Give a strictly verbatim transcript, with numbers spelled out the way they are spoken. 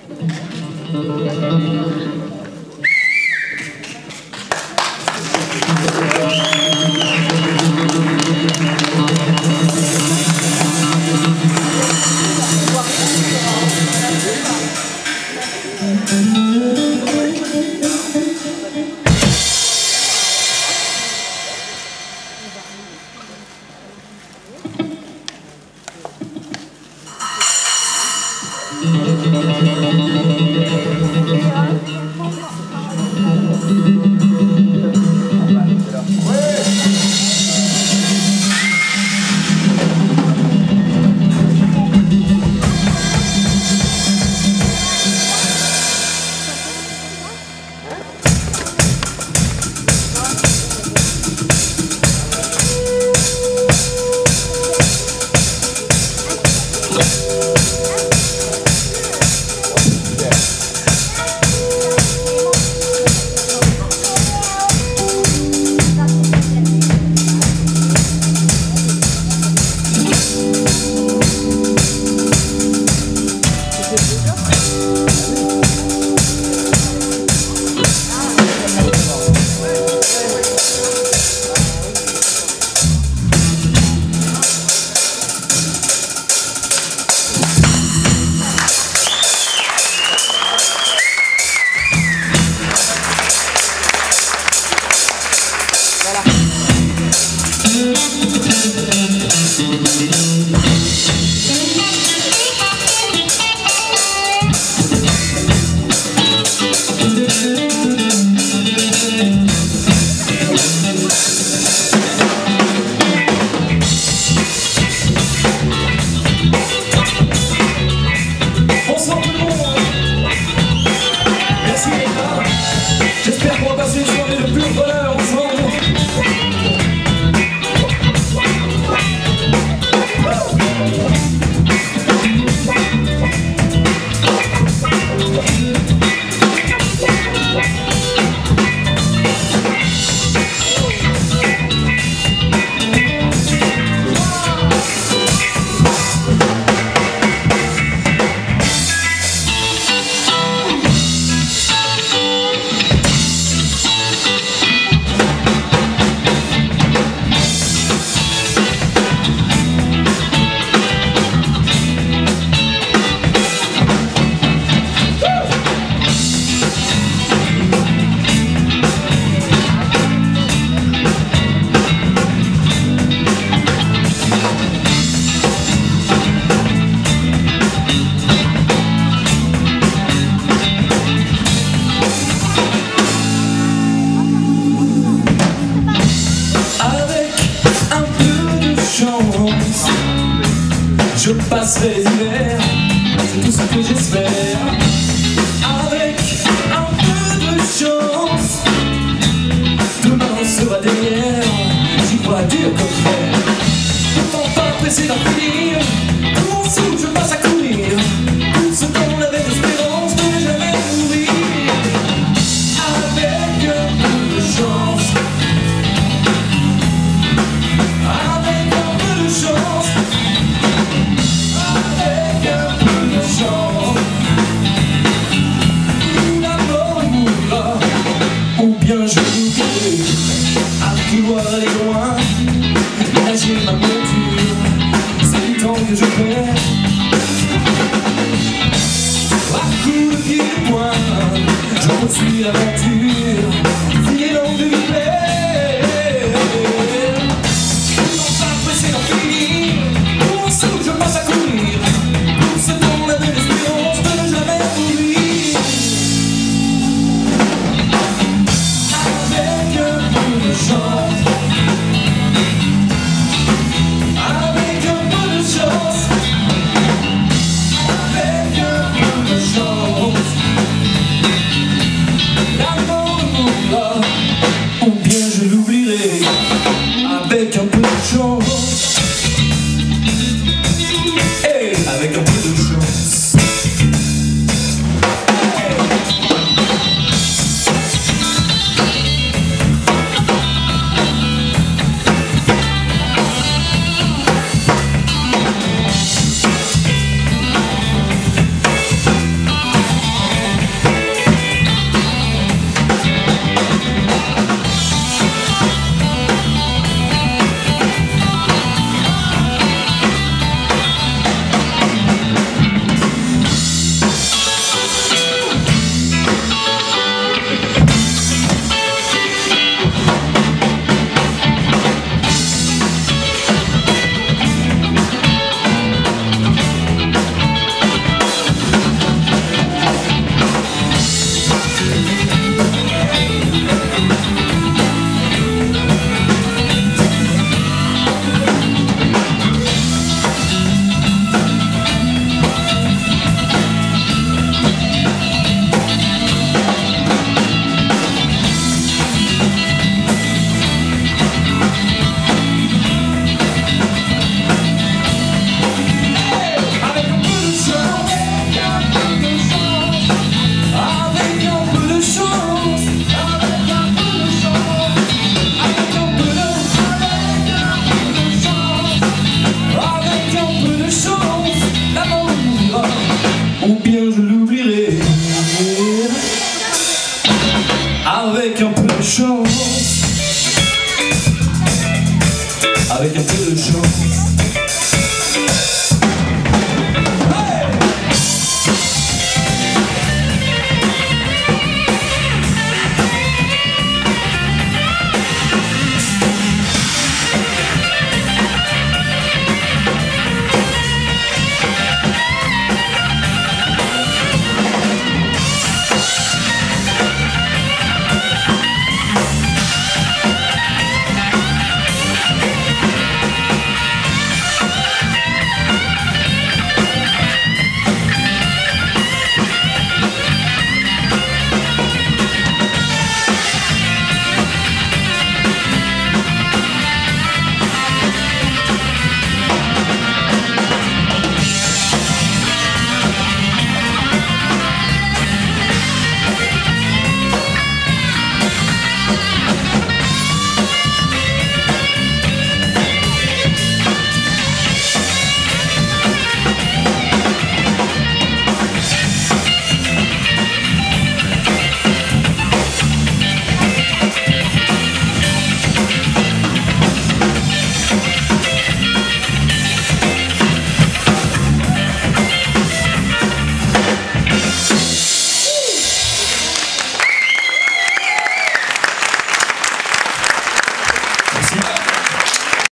Je passerai l'hiver, c'est tout ce que j'espère. Avec un peu de chance, demain sera derrière. J'y vois dur comme fer, pourtant pas pressé d'en finir. Tout mon sou, je passe à courir, tout ce qu'on avait d'espérance de ne jamais mourir. Avec un peu de chance, avec un peu de chance, avec un peu de chance, la mort mourra, ou bien je mourrai à vouloir aller loin, nager ma monture, c'est du temps que je perds. À coups de pied de poing, je poursuis l'aventure.